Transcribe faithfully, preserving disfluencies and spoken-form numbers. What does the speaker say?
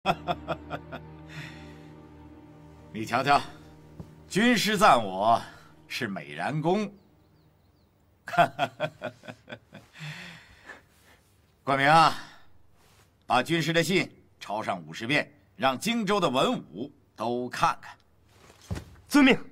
你瞧瞧，军师赞我是美髯公。冠名啊，把军师的信抄上五十遍，让荆州的文武都看看。 遵命。